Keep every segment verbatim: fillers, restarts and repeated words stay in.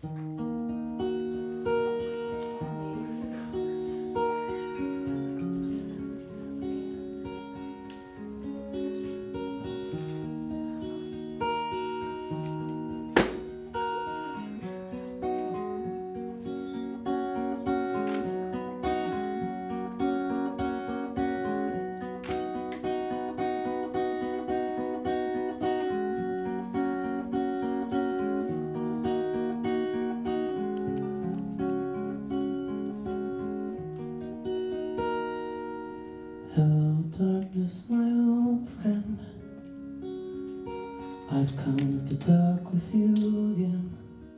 Hello darkness, my old friend, I've come to talk with you again,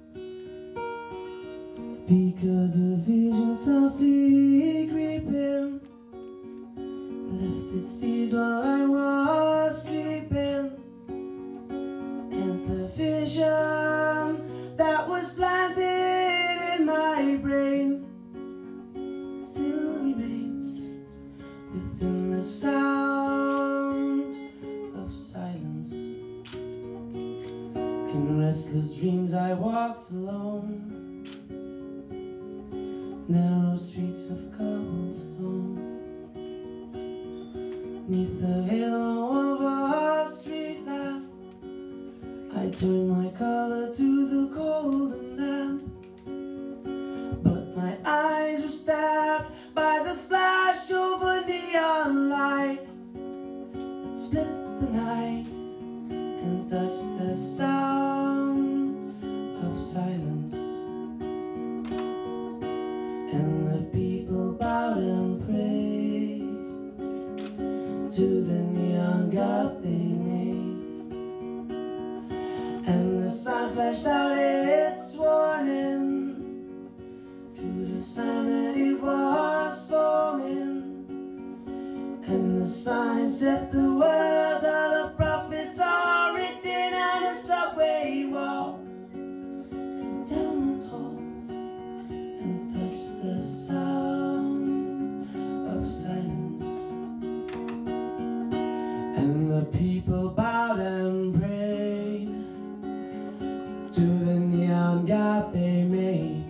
because a vision softly creeping left its seeds while I was sleeping, and the vision that was planted in my brain still remains within the sound of silence. In restless dreams I walked alone, narrow streets of cobblestone, neath the halo of a street lamp. I turned my collar to the cold and damp, but my eyes were stabbed by the flash of a neon light that split the night and touched the sound of silence. And the people bowed and prayed to the neon god they made, and the sign flashed out its warning, drew the sign that it was forming. And the sign said the words of the prophets are written on the subway walls and tenement halls, and touched the sound of silence. And the people bowed and prayed to the neon god they made,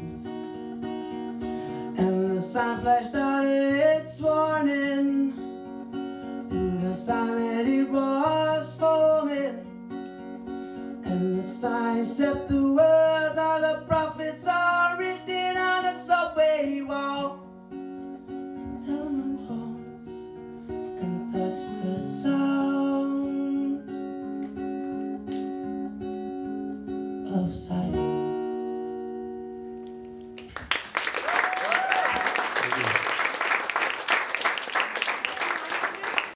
and the sign flashed out its warning, through the sign that it was forming. And the sign said